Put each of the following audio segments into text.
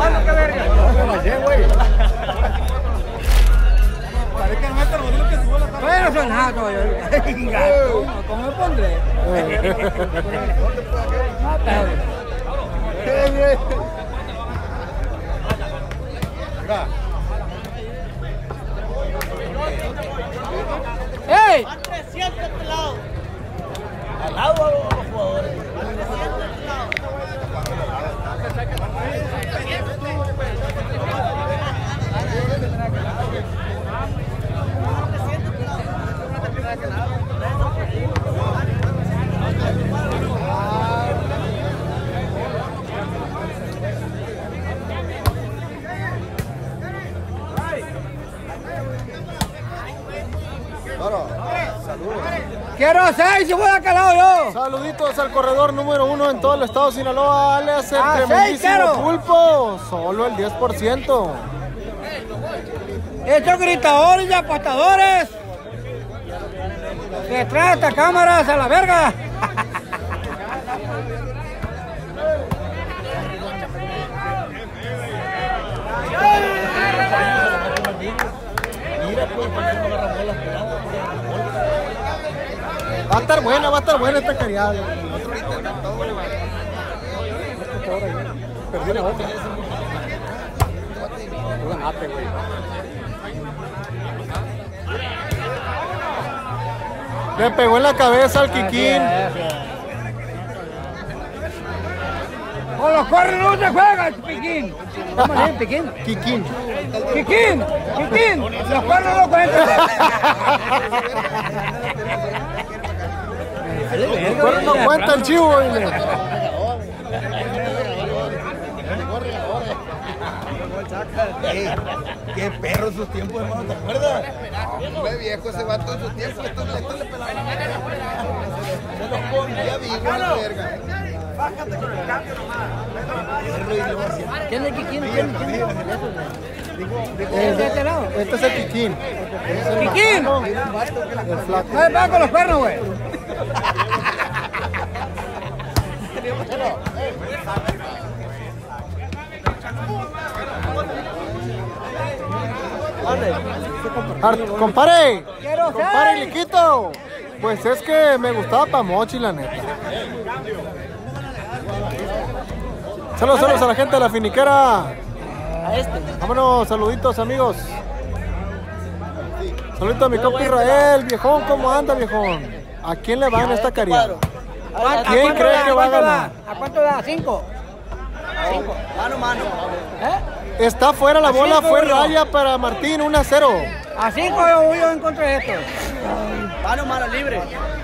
jugando, qué verga. Parece que no me terminó lo que subo la tarde. Bueno, son nada todavía. ¿Cómo me pondré? No, pero... Mira. ¡Ey! Van 300 pelados. Al lado a los jugadores. Quiero 6, si voy a calado yo. Saluditos al corredor número 1 en todo el estado de Sinaloa, alias el Ah, tremendísimo 6-0. Pulpo. Solo el 10%. Estos gritadores y apostadores que traen estas cámaras a la verga. Va a estar buena esta cariada. Perdí la otra. Tú ganaste, güey. Le pegó en la cabeza al Kikín. Con los cuernos no se juega, Piquín. ¿Cómo se dice, Piquín? Kikín. ¡Piquín! ¡Piquín! Los cuernos no cuentan. El cuerno no cuenta el chivo, dile. Qué perro sus tiempos, hermano, ¿te acuerdas? Hombre viejo, ese vato en sus tiempos, esto le pelaba la mano. Se los ponía vivo a la verga. Bájate con el cambio nomás. ¿Quién es Piquín? ¿Es de este lado? Este es el Kikín. ¡Piquín! El flaco. No va con los cuernos, güey. Compare, Quiero compare, seis. Liquito. Pues es que me gustaba pa' Mochi, la neta. Saludos a la gente de la finiquera. A este. Vámonos, saluditos, amigos. Saluditos a mi compa Israel, viejón, ¿cómo anda, viejón? ¿A quién le va en esta cariada? ¿Quién cree que va a ganar? ¿A cuánto da? ¿5? Mano, mano. ¿Eh? Está fuera la bola, cinco, fue bro. raya para Martín, 1-0. A 5 yo voy en contra de esto. Mano, mano, libre.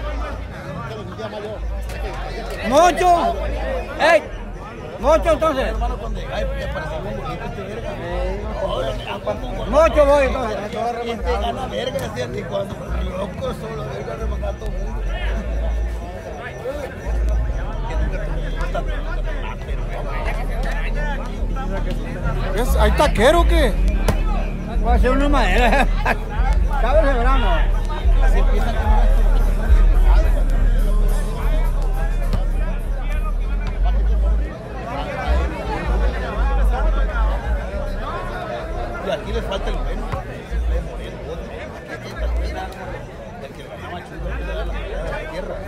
Mocho. ¡Ey! Mocho entonces. Mocho voy entonces. Este gana verga, decían, y cuando loco solo verga remangando todo el mundo. ¿Hay taquero o qué? Voy a hacer una madera. ¿Sabes el verano? Así empiezan con una... Y aquí le falta el bueno. Le Moreno, otro. Aquí termina el que le ganaba Chulo, que le da la moneda de la tierra.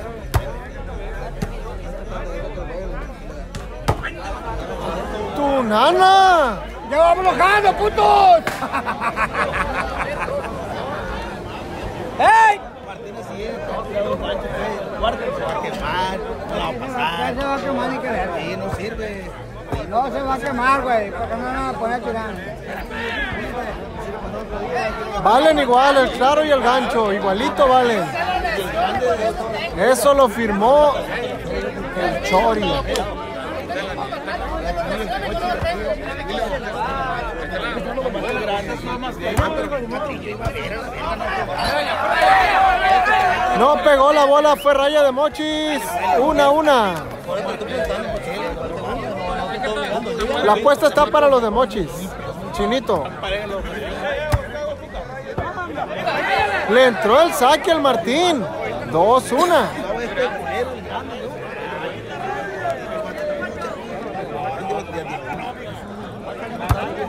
¡Tu nana! ¡Ya vamos lojando, putos! ¡Ey! Martín así es, todo tirado un gancho, guarda, se va a quemar, no la va a pasar. No se va a quemar ni que ver. Sí, no sirve. No se va a quemar, güey, porque no nos van a poner tirando. Valen igual, el claro y el gancho, igualito valen. Eso lo firmó el Chori. No pegó la bola, fue raya de Mochis. 1-1. La apuesta está para los de Mochis. Chinito. Le entró el saque al Martín. 2-1.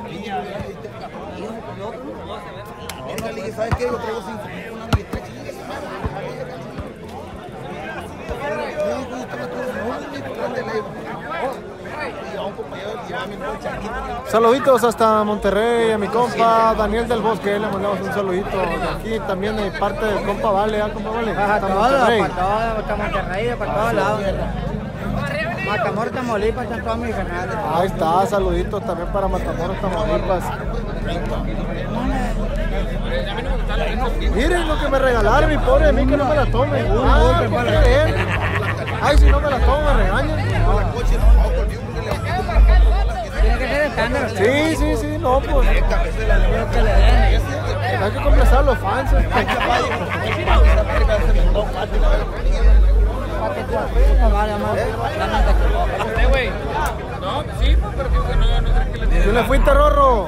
¿Sabes qué? Yo traigo 5 una militancia. Saluditos hasta Monterrey, a mi compa Daniel del Bosque, le mandamos un saludito. Aquí también de parte del compa Vale, compa Vale. Hasta Monterrey. Hasta Monterrey, para todos lados. Matamoros, Tamaulipas, están todos mis canales. Ahí está, saluditos también para Matamoros, Tamaulipas. Miren lo que me regalaron, mi pobre de mí que no me la tome. Ay, si no me la tomo me regañan. Tiene que ser estándar. Sí, no, pues. Hay que complacer a los fans. ¿Tú le fuiste, Rorro?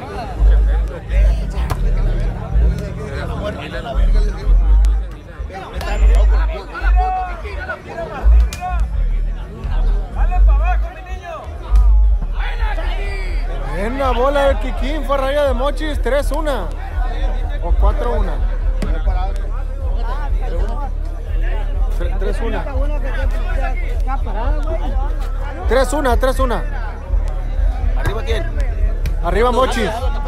En la bola del Kikín fue raya de Mochis, 3-1 o 4-1. 3-1. 3-1. ¿Arriba quién? Arriba Mochis.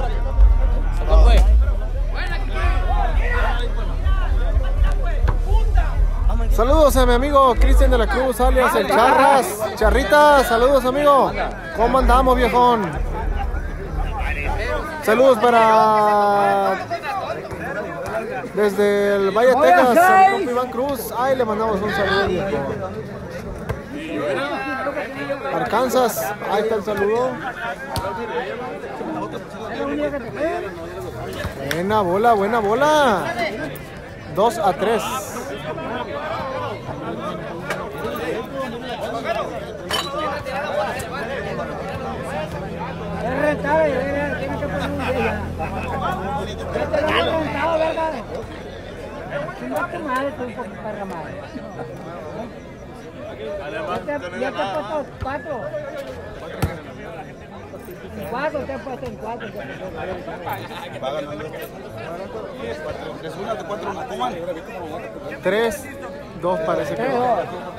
Saludos a mi amigo Cristian de la Cruz, alias el Charras. Charrita, saludos amigo. ¿Cómo andamos, viejón? Saludos para desde el Valle Texas, a mi compa Iván Cruz. Ahí le mandamos un saludo, viejo. Arkansas, ahí está el saludo. Buena bola. 2-3. Es rentable, tiene que poner un día. Este lo he rentado, ¿verdad? Si no te madre, tú un poco perra madre. Ya te he puesto 4. 4 te he puesto en 4. 3-2 parece que. 3-2.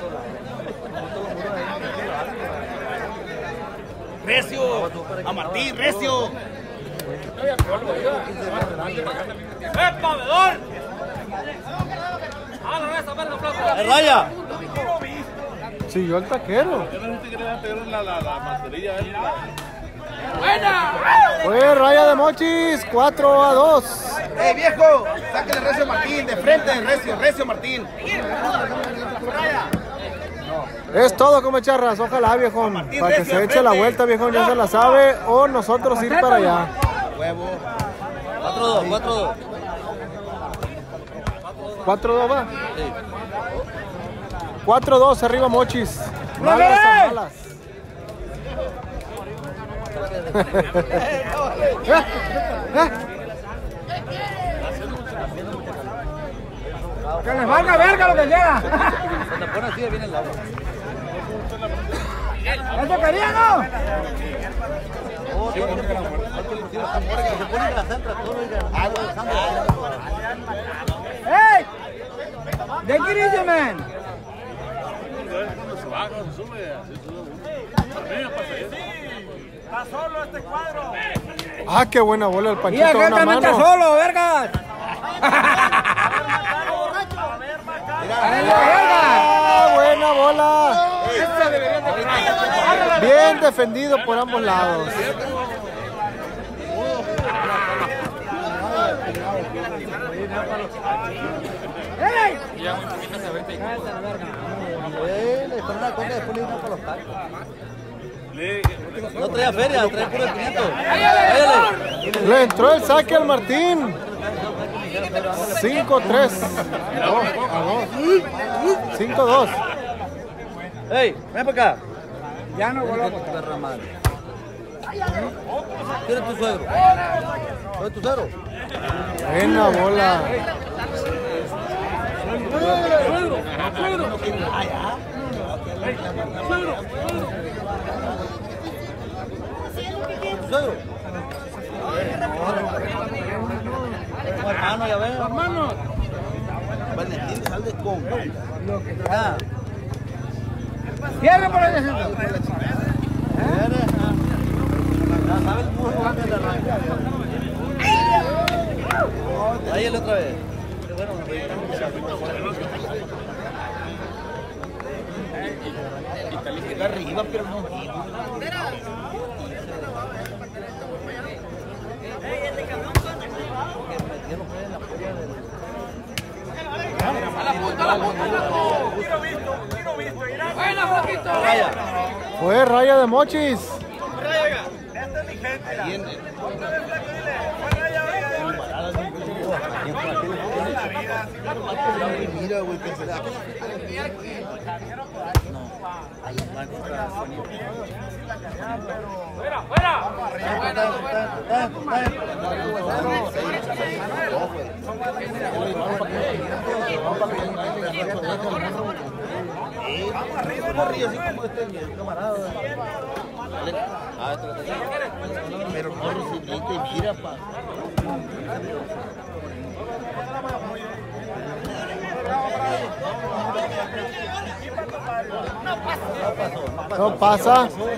Recio, a Martín, Recio. ¡Epa, vedor! ¡El raya! Siguió el taquero. Fue raya de Mochis, 4-2. Viejo! ¡Sáquenle Recio Martín! ¡De frente, Recio Martín! Es todo, como Charras, ojalá, viejón, para que se eche la vuelta, viejón, ya se la sabe, o nosotros ir para allá. Huevo. 4-2. 4-2 va. 4-2, arriba Mochis. Malas. Que les valga verga lo que llega. Cuando pone así, viene el agua. ¿Eso quería, no? Se pone que la centra, todo ¡Hey! ¡De qué dice, man! ¡Está solo este cuadro! Ah, qué buena bola el Y Panchito, aquel una también está mano. solo, vergas. Ah, buena bola. Bien defendido por ambos lados. ¡Hey! No traía feria, trae puro 500. Le entró el saque al Martín. 5-3. 5-2. ¡Ey! ¡Ven para acá! Ya no voló. Perra madre. ¿Quién es tu suegro? ¿Soy tu suegro? Buena bola. suegro? Hermano, ya veo. Hermano. Valentín, sal de con. Ah. Cierra por el centro. Ya sabes el burro antes de arrancar. Ahí el otra vez. Qué bueno, está arriba, pero no. Fue raya de Mochis. Mira, güey, que se da. ¡Fuera, fuera! Pero no recibiste, mira, pa. No pasa.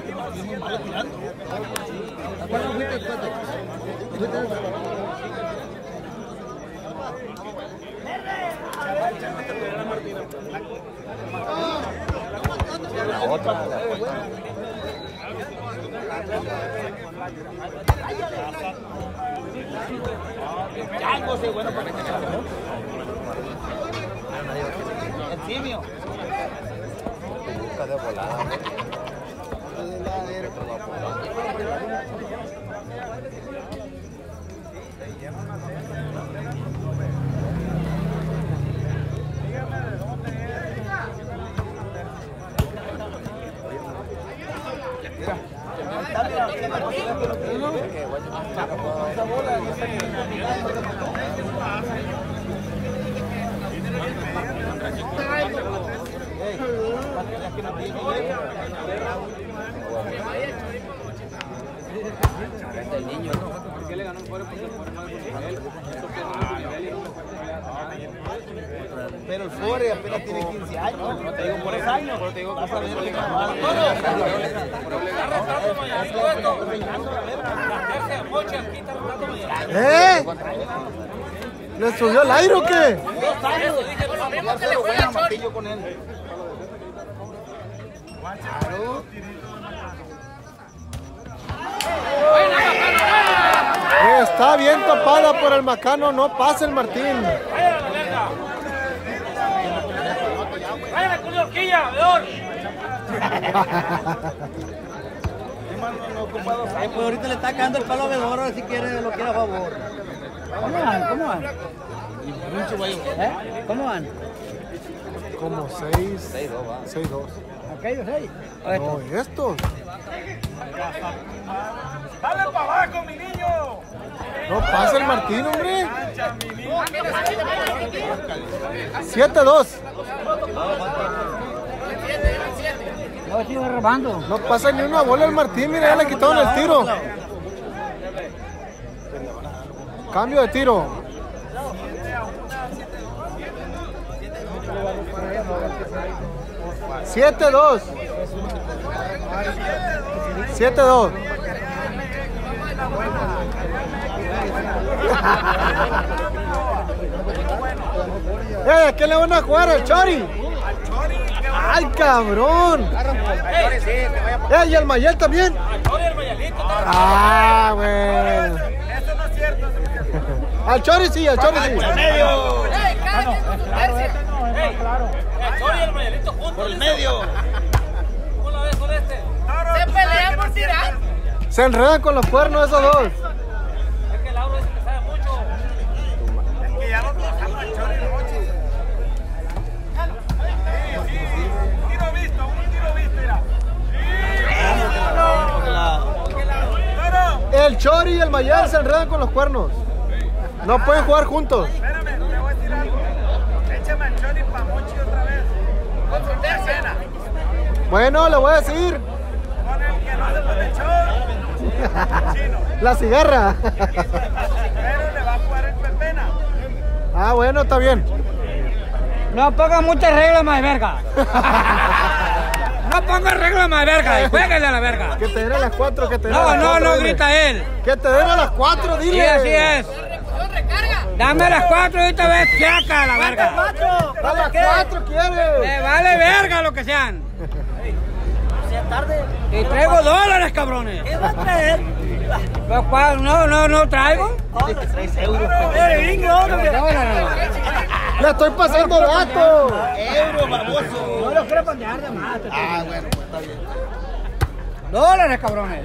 Bueno para el simio. Busca de volada. Pero el Fore apenas tiene 15 años. No te digo por 10 años, pero te digo que vas a ver que ¿Le subió el aire o qué? 2 años. Ya se lo voy a martillo con él. Está bien tapada por el Macano, no pasa el Martín. ¡Váyale con la horquilla, vedor! Pues ahorita le está cagando el palo a Vedor, ahora si quiere lo quiere a favor. ¿Cómo van? ¿Cómo van? ¿Cómo van? Como 6-2. ¿Aquellos 6? No, estos. ¡Dale para abajo, mi niño! No pasa el Martín, hombre. 7-2. No, sigo robando. No pasa ni una bola el Martín, mira, ya le quitaron el tiro. Cambio de tiro. 7-2. 7-2. ¿A qué le van a jugar al Chori? ¡Ay, cabrón! ¿Y al Mayel también? Ah, güey. Eso no es cierto. Al Chori sí, al Chori sí. ¡Por el medio! El Chori y el Mayelito juntos. ¡Por el medio! ¿Cómo la ves con este? Se pelean por tirar. Se enredan con los cuernos esos dos. Es que Lauro dice que sabe mucho. Es que ya lo tocamos al Chori y el Mochi. Tiro visto, un tiro visto, mira. El Chori y el Mayel se enredan con los cuernos. No pueden jugar juntos. Espérame, te voy a decir algo. Échame al Chori para Mochi otra vez. Con su tercera. Bueno, le voy a decir. Con el que no se pone el Chori. La cigarra. Pero le va a jugar el Pepena. Ah, bueno, está bien. No ponga muchas reglas más verga. No ponga reglas más verga. Y jueguenle a la verga. Que te den a las 4, que te den a las 4. No, dile. grita él. Que te den a las 4, dile. Sí, así es. Dame a las 4 y ahorita ves chaca a la verga. A las 4 quieres. Me vale verga lo que sean. Y traigo dólares, cabrones. ¿Qué vas a traer? No traigo. Le estoy pasando datos. Euro, baboso. No los quiero pandear de más. Ah, bueno, pues está bien. Dólares, cabrones.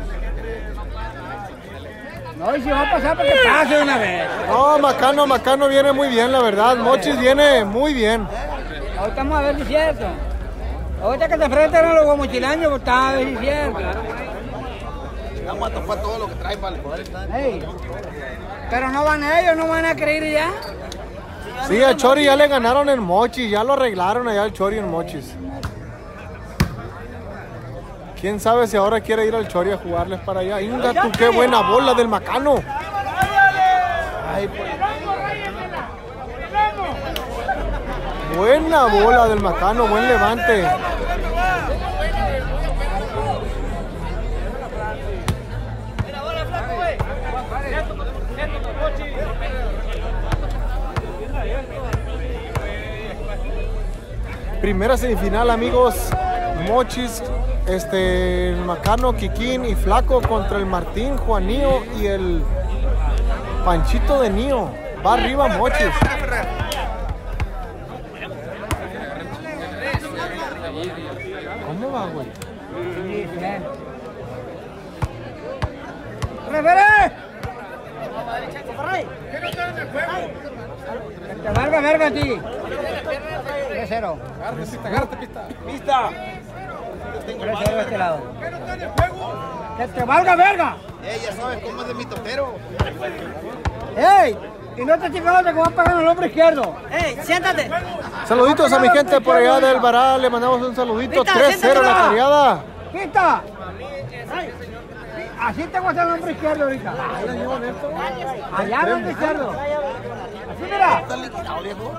No, y si va a pasar, porque pase de una vez. No, Macano viene muy bien, la verdad. Mochis viene muy bien. Ahorita vamos a ver si es cierto. Ahorita que te enfrentan a los guamochilaños, pues está a ver si es cierto. Vamos a topar todo lo que trae para el poder. Ey, pero no van ellos, no van a creer ya. Sí, al Chori ya le ganaron en Mochis, ya lo arreglaron allá al Chori en Mochis. ¿Quién sabe si ahora quiere ir al Chori a jugarles para allá? Inga, tú, qué buena bola del Macano. Ay, pues. Buena bola del Macano, buen levante. Primera semifinal, amigos. Mochis, el Macano, Kikín y Flaco contra el Martín, Juanío y el Panchito de Nío. Va arriba Mochis. ¿Cómo va, güey? ¡Referé! Que te valga verga a ti. 3-0. Pista. 3-0 de este lado. Que te valga verga. Ya sabes cómo es de mi totero. ¡Ey! Y no te chiflados de cómo va a pagar el hombro izquierdo. ¡Ey, siéntate! Saluditos a mi gente por allá del Baral, le mandamos un saludito. 3-0 la cariada. ¡Quita! Así te gusta el hombro izquierdo ahorita. Allá el hombro izquierdo. Así mira. ¿Está liquidado, viejo?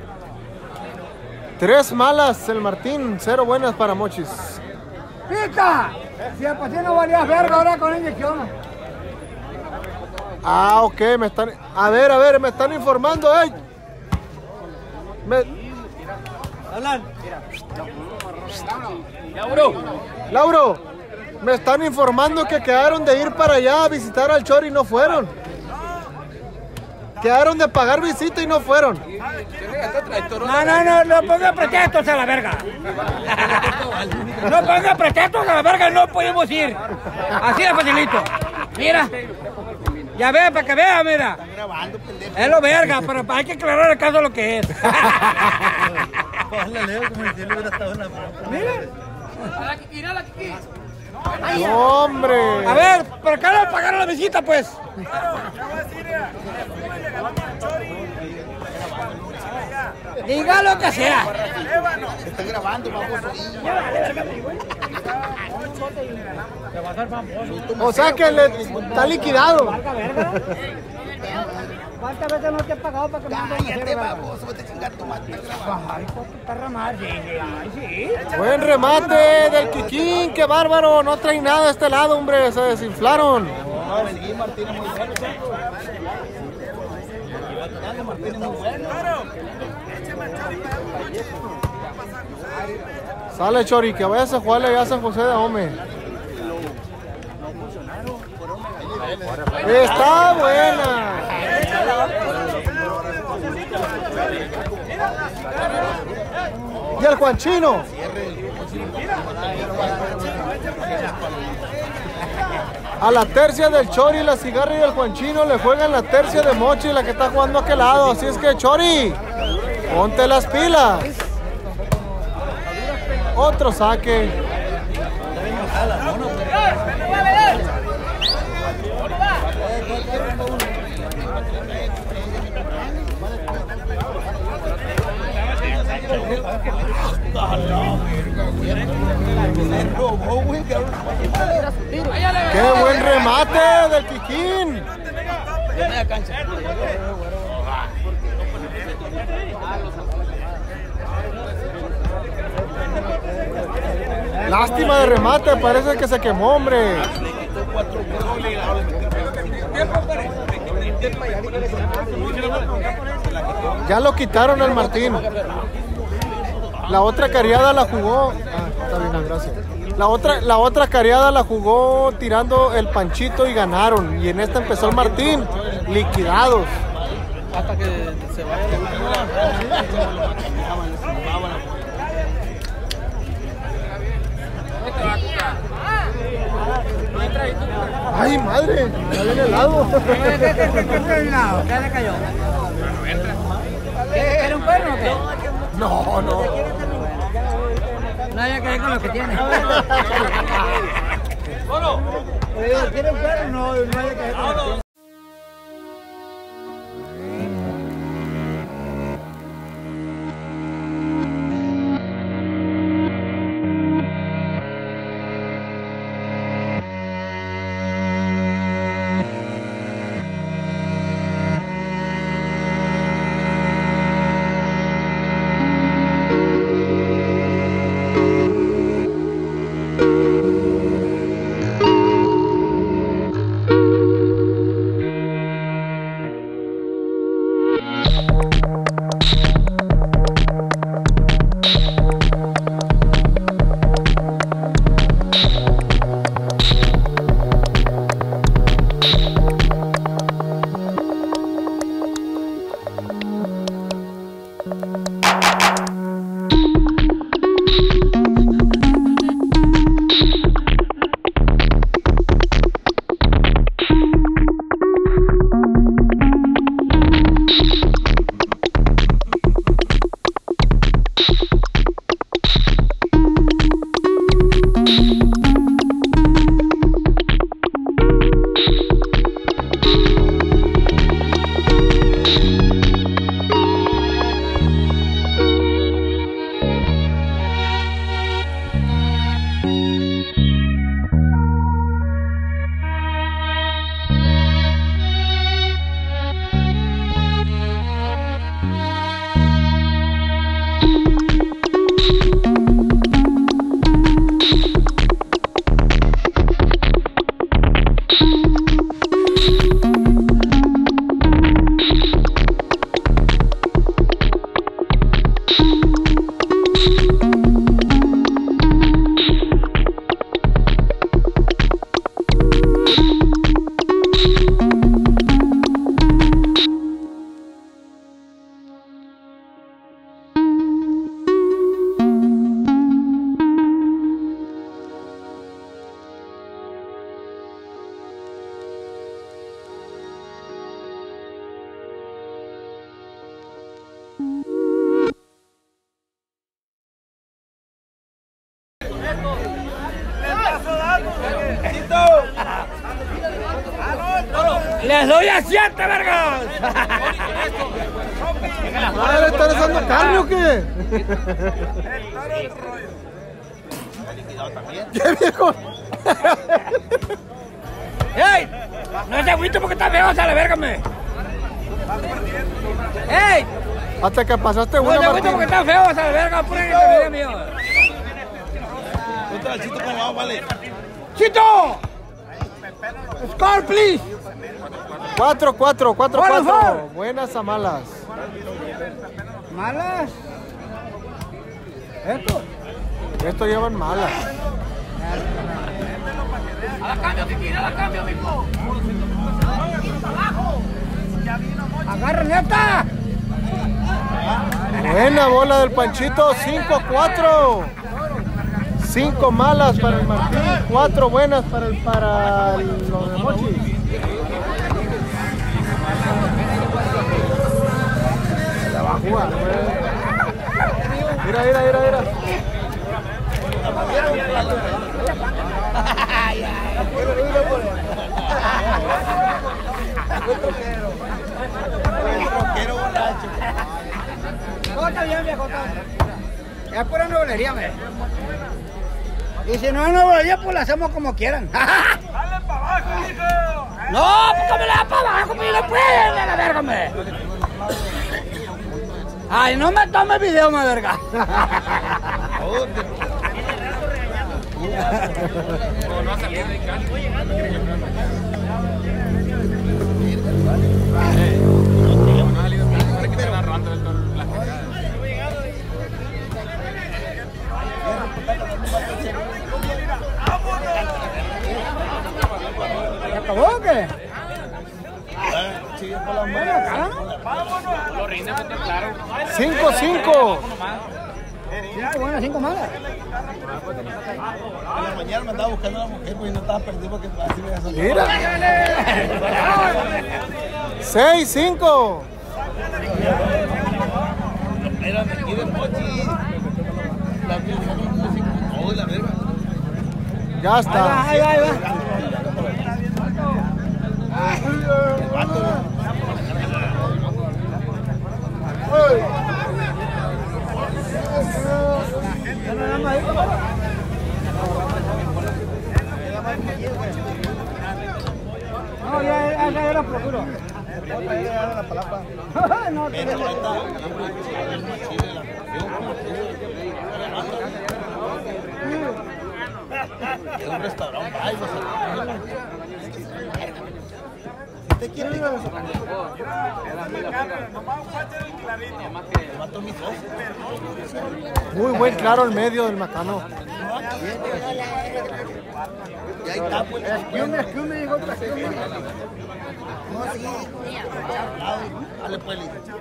3 malas el Martín, 0 buenas para Mochis. ¡Quita! Si el paciente no valía verga ahora con inyección. Ah, ok, me están... A ver, me están informando, ¡ey! Lauro, me están informando que quedaron de ir para allá a visitar al Chori y no fueron. Quedaron de pagar visita y no fueron. No ponga pretextos a la verga. No ponga pretextos a la verga, no podemos ir. Así de facilito. Mira. Ya ve, para que vea, mira. Es lo verga, pero hay que aclarar el caso de lo que es. Mira. No, hombre. A ver, ¿por qué no pagaron la visita, pues? Diga lo que sea. Están grabando, baboso. O sea que está liquidado. ¿Cuántas veces no te he pagado para que me mandes a hacer Cállate, verga? baboso, vete a chingar tu madre. Ay, por tu perra madre. Ay, sí. Buen remate del Kikín, qué bárbaro. No trae nada a este lado, hombre. Se desinflaron. Sale Chori, que vayas a jugarle allá a San José de Ome. Está buena. Y el Juanchino. A la tercia del Chori, la cigarra y el Juanchino le juegan la tercia de Mochi, la que está jugando a aquel lado. Así es que, Chori, ponte las pilas. Otro saque. ¡Qué buen remate del Kikín! Lástima de remate, parece que se quemó, hombre. Ya lo quitaron al Martín. La otra cariada la jugó. Está bien, gracias. La otra cariada la jugó tirando el Panchito y ganaron. Y en esta empezó el Martín, liquidados. Hasta que se vaya la última. ¡Ay, madre! ¡Ya viene helado! ¿Qué le cayó? ¿Quiere un perro o qué? No, no. No haya que ver con lo que tiene. ¿Quiere un perro? No haya que ver con lo que tiene. ¡Les doy a 7, vergas! ¿Le están haciendo carne o qué? ¡Qué viejo! ¡Ey! No se agüito porque está feo, a la verga, me. ¡Ey! Hasta que pasaste No una, se agüito Martín. porque está feo, a la verga, pura que mío. ¡Chito! ¡Score, please! 4-4, 4-4. Bueno, Buenas a malas. ¿Malas? ¿Esto? Esto llevan malas. A la cambio, Kikín, a la cambio, mijo. ¡Agarra, neta! Buena bola del Panchito, 5-4. 5 malas para el Martín, 4 buenas para los de Mochis. Se la va a jugar, mira. Está bien, viejo. Es pura novelería, me. Y si no es novelería, pues la hacemos como quieran. ¡Dale para abajo, hijo! No, pues ¿cómo le da para abajo? Pues no pueden, a la verga, me. Ay, no me tome video, me verga. No ha salido de casa. ¿Se acabó o qué? Lo rinde, pues, claro. 5-5. 5 buenas, 5 malas. En la mañana me andaba buscando a la mujer, pues no estaba perdido porque así me iba a salir. Mira. 6-5. Era aquí del Mochi. La oh, la verga. Ya está. Ahí va. El vato, ¿no? No, ya era procuro. No, Es un restaurante, ay, ¿usted quiere? Muy buen claro el medio del Macano. Y ahí está, pues. Escume, dijo, Dale, pues,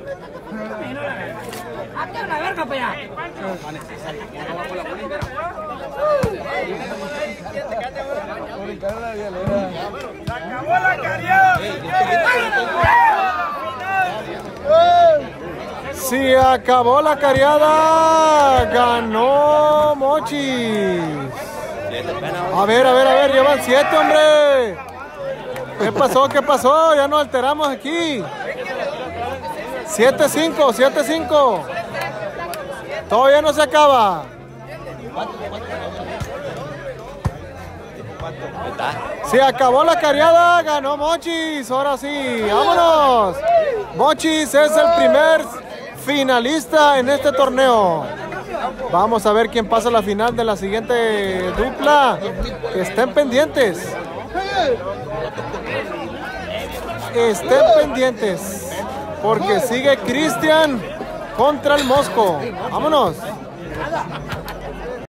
¡Hazte la verga, pues ya! ¡Acabó la carrera! Se acabó la cariada. Ganó Mochis. A ver, llevan 7, hombre. ¿Qué pasó? Ya nos alteramos aquí. 7-5. Todavía no se acaba. Se acabó la cariada, ganó Mochis. Ahora sí, vámonos. Mochis es el primer finalista en este torneo. Vamos a ver quién pasa a la final de la siguiente dupla. Que estén pendientes. Porque sigue Cristian contra el Mosco. Vámonos.